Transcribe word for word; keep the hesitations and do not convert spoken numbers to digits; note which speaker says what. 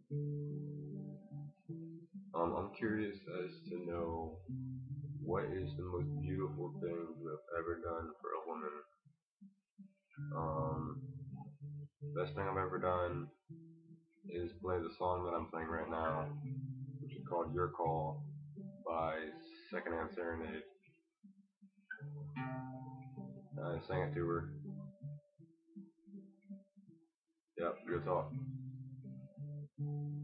Speaker 1: Um, I'm curious as to know what is the most beautiful thing you have ever done for a woman. Um, best thing I've ever done is play the song that I'm playing right now, which is called Your Call by Secondhand Serenade. I sang it to her. Yep, good talk.